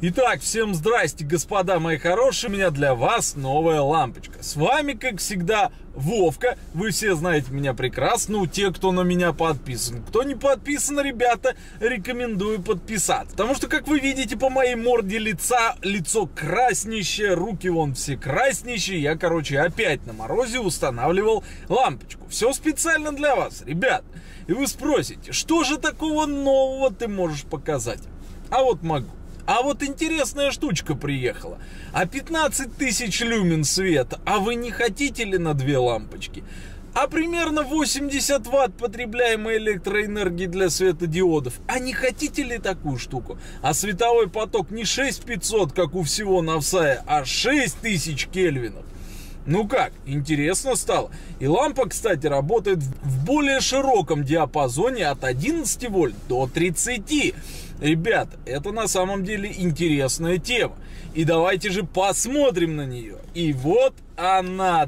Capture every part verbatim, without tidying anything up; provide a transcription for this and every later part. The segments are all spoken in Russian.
Итак, всем здрасте, господа мои хорошие, у меня для вас новая лампочка. С вами, как всегда, Вовка. Вы все знаете меня прекрасно, ну, те, кто на меня подписан. Кто не подписан, ребята, рекомендую подписаться. Потому что, как вы видите по моей морде лица, лицо краснищее, руки вон все краснищие. Я, короче, опять на морозе устанавливал лампочку. Все специально для вас, ребят. И вы спросите, что же такого нового ты можешь показать? А вот могу. А вот интересная штучка приехала. А пятнадцать тысяч люмен света. А вы не хотите ли на две лампочки? А примерно восемьдесят ватт потребляемой электроэнергии для светодиодов. А не хотите ли такую штуку? А световой поток не шесть тысяч пятьсот, как у всего Навсая, а шесть тысяч кельвинов. Ну как, интересно стало. И лампа, кстати, работает в более широком диапазоне от одиннадцати вольт до тридцати. Ребят, это на самом деле интересная тема. И давайте же посмотрим на нее. И вот она.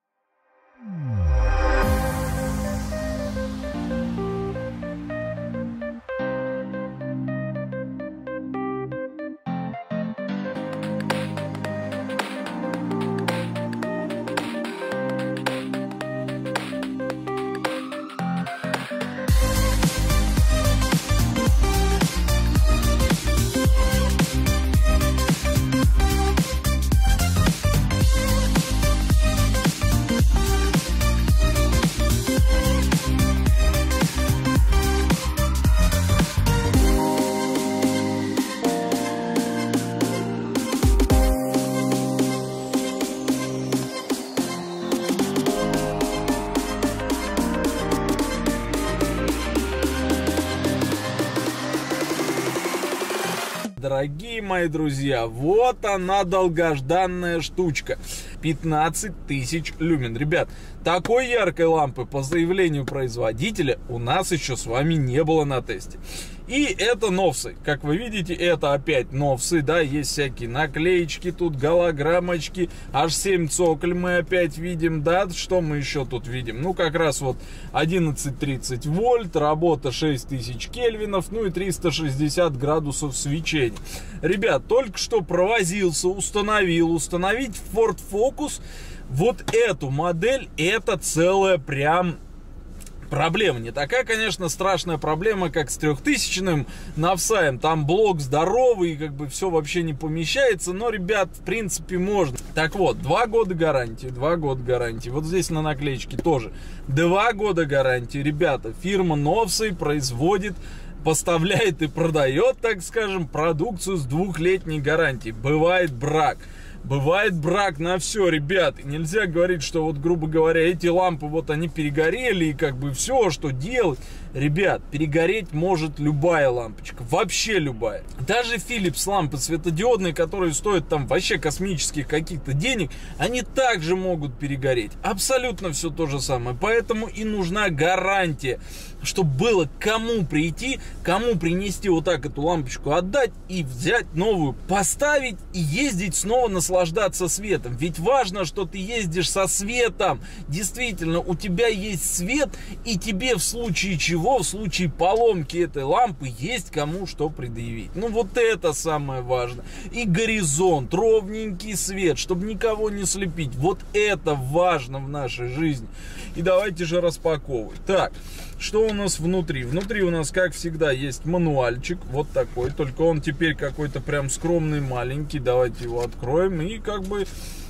Дорогие мои друзья, вот она, долгожданная штучка. пятнадцать тысяч люмен. Ребят, такой яркой лампы по заявлению производителя у нас еще с вами не было на тесте. И это новсы. Как вы видите, это опять новсы, да, есть всякие наклеечки тут, голограммочки, аш семь цоколь мы опять видим, да, что мы еще тут видим? Ну, как раз вот одиннадцать тридцать вольт, работа шесть тысяч кельвинов, ну и триста шестьдесят градусов свечения. Ребят, только что провозился, установил, установить Ford Focus, вот эту модель, это целая прям... проблема. Не такая, конечно, страшная проблема, как с трехтысячным Навсаем. Там блок здоровый, и как бы все вообще не помещается. Но, ребят, в принципе, можно. Так вот, два года гарантии. Два года гарантии. Вот здесь на наклеечке тоже. Два года гарантии. Ребята, фирма Novsy производит, поставляет и продает, так скажем, продукцию с двухлетней гарантией. Бывает брак. Бывает брак на все, ребят. И нельзя говорить, что вот, грубо говоря, эти лампы, вот они перегорели, и как бы все, что делать. Ребят, перегореть может любая лампочка. Вообще любая. Даже Philips лампы светодиодные, которые стоят там вообще космических каких-то денег, они также могут перегореть. Абсолютно все то же самое. Поэтому и нужна гарантия, чтобы было кому прийти, кому принести вот так эту лампочку, отдать и взять новую, поставить и ездить снова наслаждаться светом. Ведь важно, что ты ездишь со светом. Действительно, у тебя есть свет, и тебе в случае чего, в случае поломки этой лампы, есть кому что предъявить. Ну вот это самое важное. И горизонт, ровненький свет, чтобы никого не слепить. Вот это важно в нашей жизни. И давайте же распаковывать. Так, что у нас внутри? Внутри у нас, как всегда, есть мануальчик. Вот такой. Только он теперь какой-то прям скромный, маленький. Давайте его откроем. И как бы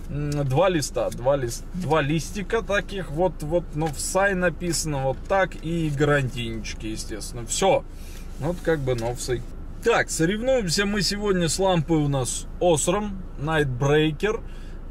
два листа. Два, лист, два листика таких. Вот, вот, Novsy написано вот так. И гарантийнички, естественно. Все. Вот как бы Novsy. Так, соревнуемся мы сегодня с лампой у нас Osram Nightbreaker.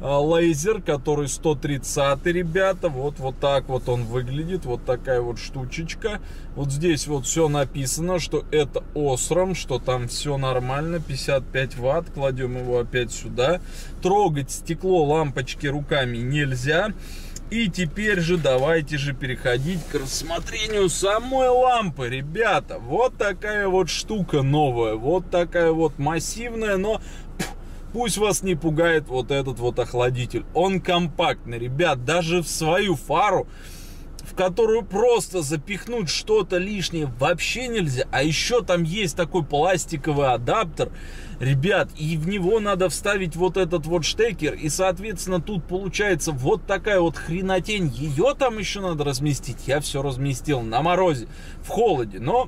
Лазер, который сто тридцатый, ребята. Вот, вот так вот он выглядит. Вот такая вот штучечка. Вот здесь вот все написано, что это Osram, что там все нормально. пятьдесят пять ватт. Кладем его опять сюда. Трогать стекло лампочки руками нельзя. И теперь же давайте же переходить к рассмотрению самой лампы, ребята. Вот такая вот штука новая. Вот такая вот массивная, но... Пусть вас не пугает вот этот вот охладитель. Он компактный, ребят. Даже в свою фару в которую просто запихнуть что-то лишнее вообще нельзя. А еще там есть такой пластиковый адаптер, ребят, и в него надо вставить вот этот вот штекер, и, соответственно, тут получается вот такая вот хренотень. Ее там еще надо разместить. Я все разместил на морозе, в холоде, но...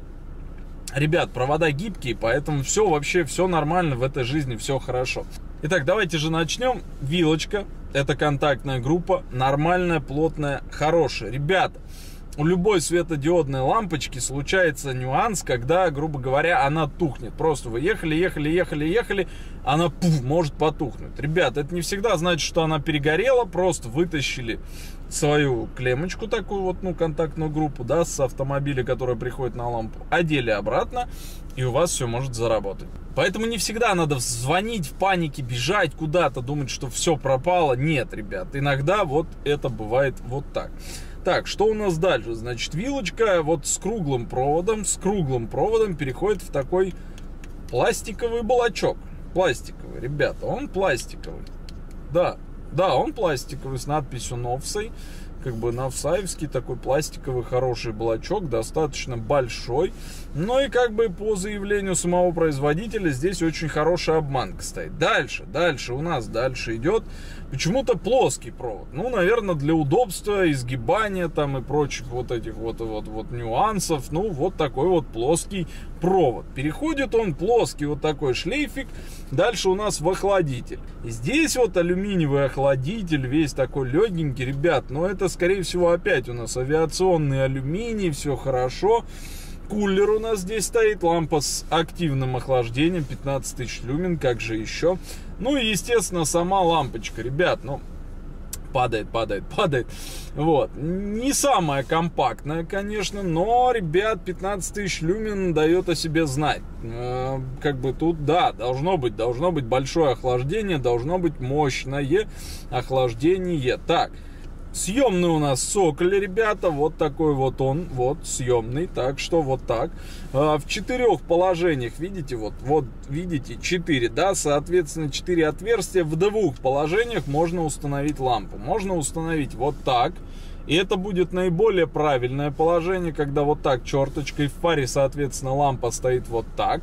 Ребят, провода гибкие, поэтому все вообще, все нормально в этой жизни, все хорошо. Итак, давайте же начнем. Вилочка, это контактная группа, нормальная, плотная, хорошая. Ребята, у любой светодиодной лампочки случается нюанс, когда, грубо говоря, она тухнет. Просто вы ехали, ехали, ехали, ехали, она пуф, может потухнуть. Ребят, это не всегда значит, что она перегорела, просто вытащили свою клеммочку, такую вот, ну, контактную группу, да, с автомобиля, которая приходит на лампу, одели обратно, и у вас все может заработать. Поэтому не всегда надо звонить в панике, бежать куда-то, думать, что все пропало. Нет, ребят, иногда вот это бывает вот так. Так, что у нас дальше? Значит, вилочка вот с круглым проводом, с круглым проводом переходит в такой пластиковый баллачок. Пластиковый, ребята, он пластиковый. Да, да, он пластиковый с надписью Новсай. Как бы новсаевский такой пластиковый хороший баллачок, достаточно большой. Ну и как бы по заявлению самого производителя здесь очень хорошая обманка стоит. Дальше, дальше у нас дальше идет почему-то плоский провод. Ну, наверное, для удобства, изгибания там и прочих вот этих вот, вот, вот нюансов. Ну, вот такой вот плоский провод. Переходит он плоский вот такой шлейфик. Дальше у нас в охладитель. И здесь вот алюминиевый охладитель, весь такой легенький, ребят. Но это, скорее всего, опять у нас авиационный алюминий, все хорошо. Кулер у нас здесь стоит, лампа с активным охлаждением, пятнадцать тысяч люмен, как же еще. Ну и, естественно, сама лампочка, ребят, ну, падает, падает, падает. Вот, не самая компактная, конечно, но, ребят, пятнадцать тысяч люмен дает о себе знать. Э, как бы тут, да, должно быть, должно быть большое охлаждение, должно быть мощное охлаждение. Так. Съемный у нас цоколь, ребята, вот такой вот он, вот съемный, так что вот так. А, в четырех положениях, видите, вот, вот, видите, четыре, да, соответственно, четыре отверстия. В двух положениях можно установить лампу. Можно установить вот так, и это будет наиболее правильное положение, когда вот так черточкой в фаре, соответственно, лампа стоит вот так.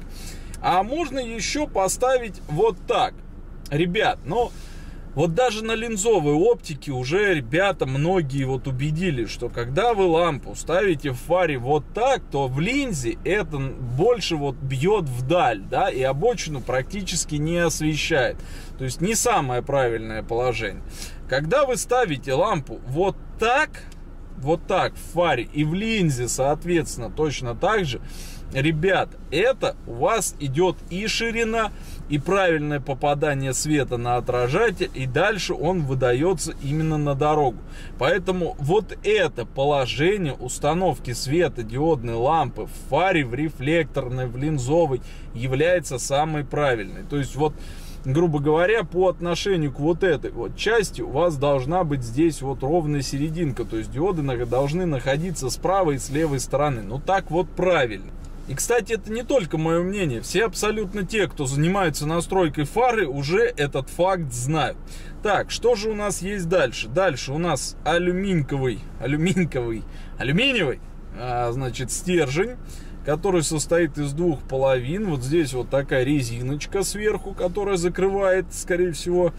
А можно еще поставить вот так, ребят, ну... Вот даже на линзовой оптике уже, ребята, многие вот убедились, что когда вы лампу ставите в фаре вот так, то в линзе это больше вот бьет вдаль, да, и обочину практически не освещает. То есть не самое правильное положение. Когда вы ставите лампу вот так, вот так в фаре и в линзе, соответственно, точно так же, ребят, это у вас идет и ширина, и правильное попадание света на отражатель, и дальше он выдается именно на дорогу. Поэтому вот это положение установки светодиодной лампы в фаре, в рефлекторной, в линзовой является самой правильной. То есть вот, грубо говоря, по отношению к вот этой вот части у вас должна быть здесь вот ровная серединка. То есть диоды должны находиться с правой и с левой стороны. Ну так вот правильно. И, кстати, это не только мое мнение. Все абсолютно те, кто занимается настройкой фары, уже этот факт знают. Так, что же у нас есть дальше? Дальше у нас алюминковый, алюминковый, алюминиевый, а, значит, стержень, который состоит из двух половин. Вот здесь вот такая резиночка сверху, которая закрывает, скорее всего,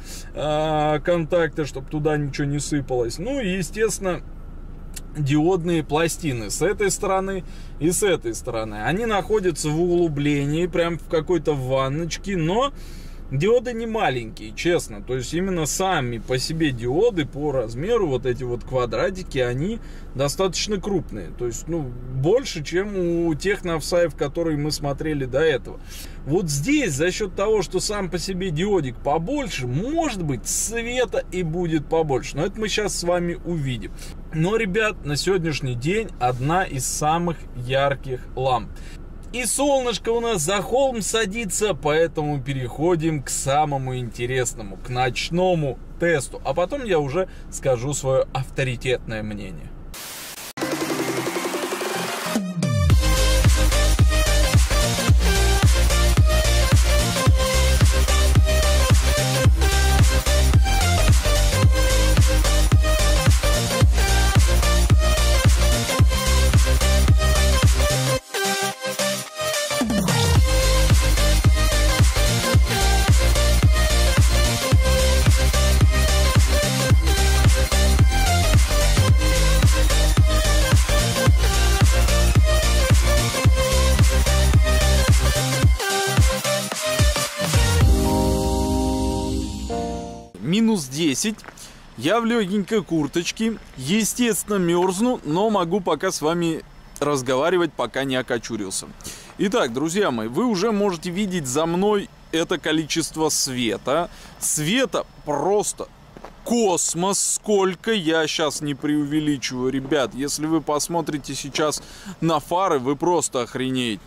а, контакты, чтобы туда ничего не сыпалось. Ну и, естественно, диодные пластины с этой стороны и с этой стороны. Они находятся в углублении, прям в какой-то ванночке, но диоды не маленькие, честно. То есть именно сами по себе диоды по размеру, вот эти вот квадратики, они достаточно крупные. То есть, ну, больше, чем у тех Новсаев, которые мы смотрели до этого. Вот здесь, за счет того, что сам по себе диодик побольше, может быть, света и будет побольше. Но это мы сейчас с вами увидим. Но, ребят, на сегодняшний день одна из самых ярких ламп. И солнышко у нас за холм садится, поэтому переходим к самому интересному, к ночному тесту. А потом я уже скажу свое авторитетное мнение. минус десять. Я в легенькой курточке. Естественно, мерзну, но могу пока с вами разговаривать, пока не окочурился. Итак, друзья мои, вы уже можете видеть за мной это количество света. Света просто космос сколько, я сейчас не преувеличиваю, ребят. Если вы посмотрите сейчас на фары, вы просто охренеете.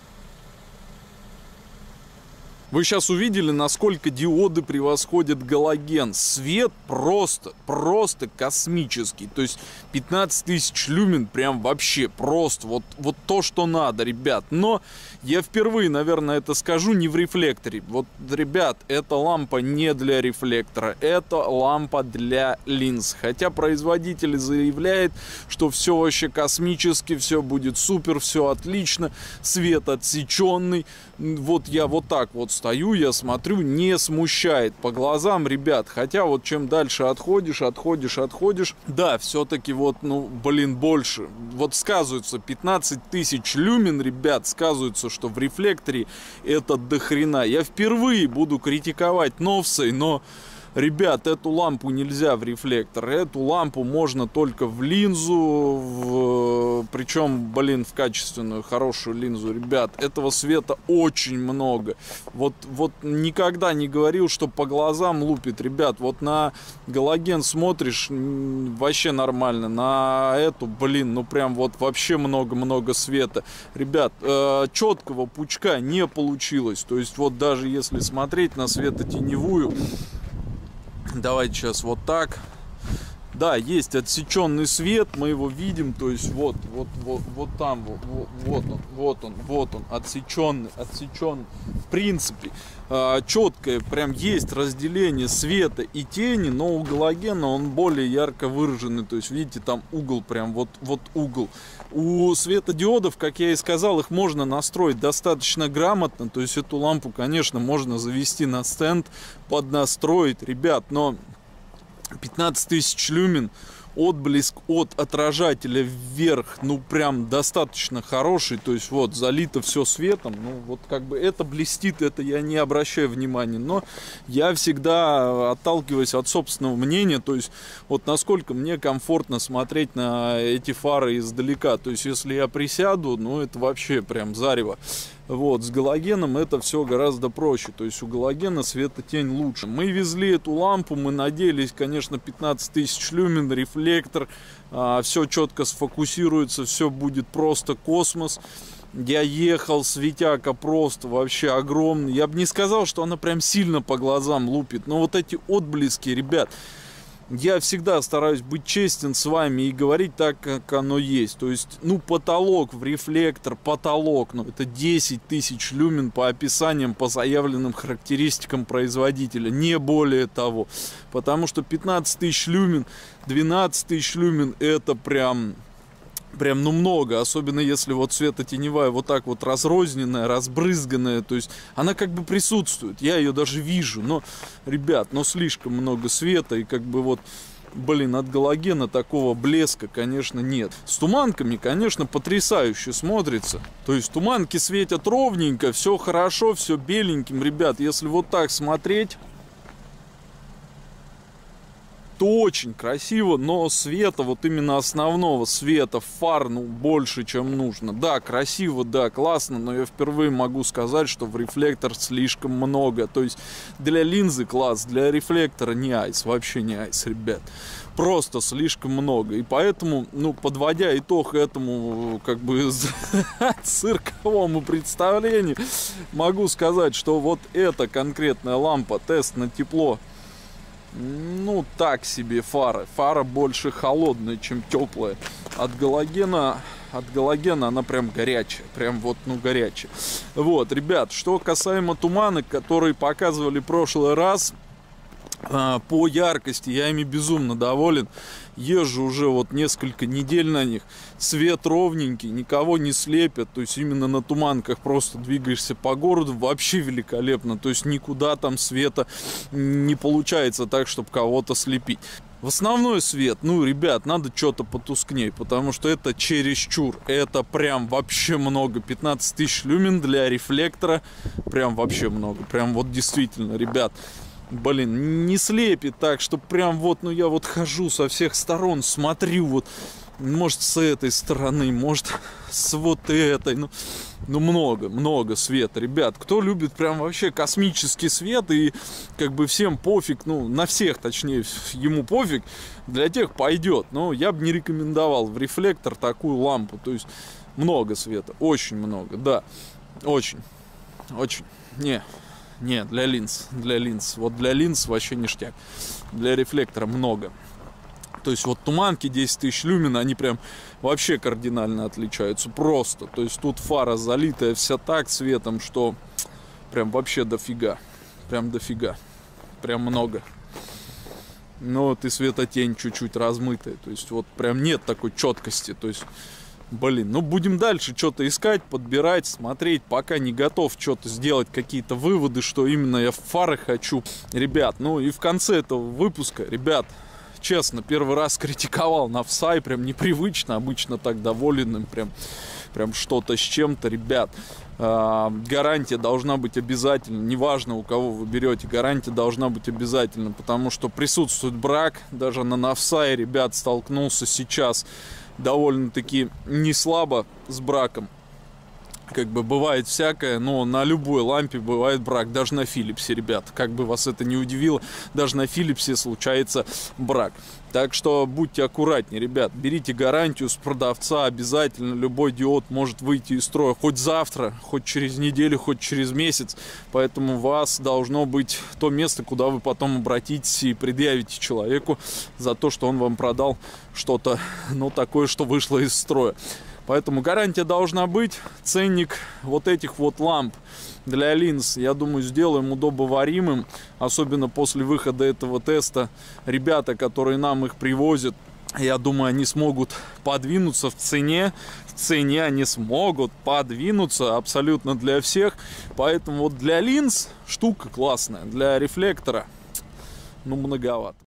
Вы сейчас увидели, насколько диоды превосходят галоген. Свет просто, просто космический. То есть пятнадцать тысяч люмен прям вообще просто. Вот, вот то, что надо, ребят. Но я впервые, наверное, это скажу не в рефлекторе. Вот, ребят, эта лампа не для рефлектора. Это лампа для линз. Хотя производитель заявляет, что все вообще космически, все будет супер, все отлично. Свет отсеченный. Вот я вот так вот стою, я смотрю, не смущает по глазам, ребят. Хотя вот чем дальше отходишь, отходишь, отходишь, да, все-таки вот, ну, блин, больше. Вот сказывается пятнадцать тысяч люмен, ребят, сказывается, что в рефлекторе это дохрена. Я впервые буду критиковать Novsay, но... Ребят, эту лампу нельзя в рефлектор, эту лампу можно только в линзу, в... причем, блин, в качественную, хорошую линзу. Ребят, этого света очень много. Вот, вот никогда не говорил, что по глазам лупит. Ребят, вот на галоген смотришь, вообще нормально. На эту, блин, ну прям вот вообще много-много света. Ребят, э, четкого пучка не получилось. То есть вот даже если смотреть на светотеневую... Давайте сейчас вот так. Да, есть отсеченный свет, мы его видим, то есть вот, вот, вот, вот там, вот, вот он, вот он, вот он, отсеченный, отсеченный. В принципе, четкое, прям есть разделение света и тени, но у галогена он более ярко выраженный, то есть видите, там угол прям, вот, вот угол. У светодиодов, как я и сказал, их можно настроить достаточно грамотно, то есть эту лампу, конечно, можно завести на стенд, поднастроить, ребят, но пятнадцать тысяч люмен, отблеск от отражателя вверх, ну прям достаточно хороший, то есть вот залито все светом, ну вот как бы это блестит, это я не обращаю внимания, но я всегда отталкиваюсь от собственного мнения, то есть вот насколько мне комфортно смотреть на эти фары издалека, то есть если я присяду, ну это вообще прям зарево. Вот, с галогеном это все гораздо проще, то есть у галогена светотень лучше. Мы везли эту лампу, мы надеялись, конечно, пятнадцать тысяч люмен, рефлектор, а, все четко сфокусируется, все будет просто космос. Я ехал, светяка просто вообще огромный. Я бы не сказал, что она прям сильно по глазам лупит, но вот эти отблески, ребят... Я всегда стараюсь быть честен с вами и говорить так, как оно есть. То есть, ну, потолок в рефлектор, потолок, ну, это десять тысяч люмен по описаниям, по заявленным характеристикам производителя, не более того. Потому что пятнадцать тысяч люмен, двенадцать тысяч люмен, это прям... Прям, ну, много, особенно если вот светотеневая вот так вот разрозненная, разбрызганная, то есть она как бы присутствует, я ее даже вижу, но, ребят, ну, слишком много света, и как бы вот, блин, от галогена такого блеска, конечно, нет. С туманками, конечно, потрясающе смотрится, то есть туманки светят ровненько, все хорошо, все беленьким, ребят, если вот так смотреть... Очень красиво, но света, вот именно основного света, фар, ну, больше, чем нужно. Да, красиво, да, классно, но я впервые могу сказать, что в рефлектор слишком много. То есть для линзы класс, для рефлектора не айс, вообще не айс, ребят. Просто слишком много. И поэтому, ну, подводя итог этому, как бы, цирковому представлению, могу сказать, что вот эта конкретная лампа, тест на тепло, ну, так себе фара. Фара больше холодная, чем теплая. От галогена, от галогена она прям горячая. Прям вот, ну, горячая. Вот, ребят, что касаемо туманок, которые показывали в прошлый раз, по яркости я ими безумно доволен. Езжу уже вот несколько недель на них. Свет ровненький, никого не слепят. То есть именно на туманках просто двигаешься по городу. Вообще великолепно. То есть никуда там света не получается так, чтобы кого-то слепить. В основной свет, ну, ребят, надо что-то потускнее, потому что это чересчур. Это прям вообще много. пятнадцать тысяч люмен для рефлектора. Прям вообще много. Прям вот действительно, ребят. блин, не слепит так, что прям вот, ну я вот хожу со всех сторон, смотрю вот, может с этой стороны, может с вот этой, ну, ну много, много света, ребят. Кто любит прям вообще космический свет и как бы всем пофиг, ну на всех точнее, ему пофиг, для тех пойдет. Но я бы не рекомендовал в рефлектор такую лампу, то есть много света, очень много, да, очень, очень, не. Не, для линз, для линз. Вот для линз вообще ништяк. Для рефлектора много. То есть вот туманки десять тысяч люмен, они прям вообще кардинально отличаются. Просто. То есть тут фара залитая вся так цветом, что прям вообще дофига. Прям дофига. Прям много. Ну вот и светотень чуть-чуть размытая. То есть вот прям нет такой четкости. То есть... Блин, ну будем дальше что-то искать, подбирать, смотреть, пока не готов что-то сделать, какие-то выводы, что именно я в фары хочу. Ребят, ну и в конце этого выпуска, ребят, честно, первый раз критиковал Навсай, прям непривычно, обычно так доволен, прям, прям что-то с чем-то, ребят. Э, гарантия должна быть обязательно, неважно у кого вы берете, гарантия должна быть обязательно, потому что присутствует брак, даже на Навсай, ребят, столкнулся сейчас довольно-таки не слабо с браком. Как бы бывает всякое, но на любой лампе бывает брак, даже на Филипсе, ребят. Как бы вас это не удивило, даже на Филипсе случается брак. Так что будьте аккуратнее, ребят. Берите гарантию с продавца обязательно. Любой диод может выйти из строя хоть завтра, хоть через неделю, хоть через месяц. Поэтому у вас должно быть то место, куда вы потом обратитесь и предъявите человеку за то, что он вам продал что-то, ну, такое, что вышло из строя. Поэтому гарантия должна быть. Ценник вот этих вот ламп для линз, я думаю, сделаем удобоваримым. Особенно после выхода этого теста. Ребята, которые нам их привозят, я думаю, они смогут подвинуться в цене. В цене они смогут подвинуться абсолютно для всех. Поэтому вот для линз штука классная. Для рефлектора, ну, многовато.